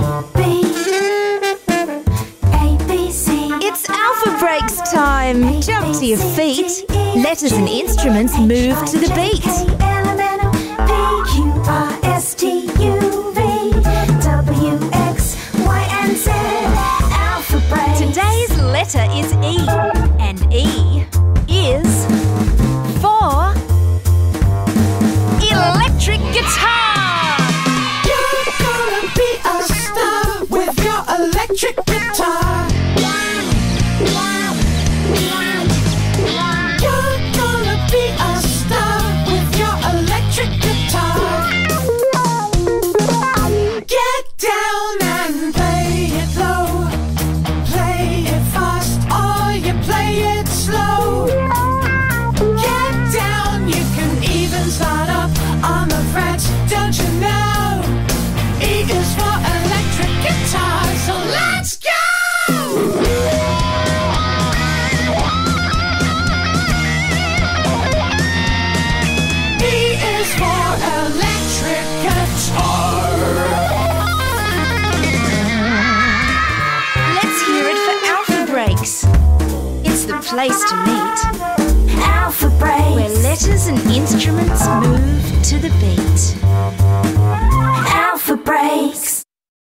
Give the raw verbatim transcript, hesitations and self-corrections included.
B, A, B, C. It's Alphabreaks time! Jump to your feet. Letters and instruments move to the beat. P, Q, R, S, T, U, V, W, X, Y, and Z. Alphabreaks. Today's letter is E, and E is for electric guitar. You're gonna be a star with your electric guitar. You're gonna be a star with your electric guitar. Get down and play it low. Play it fast or you play it slow. Get down, you can even start up on the frets, don't you know? E is for electric guitar, so let's go! E is for electric guitar. Let's hear it for Alphabreaks. It's the place to meet.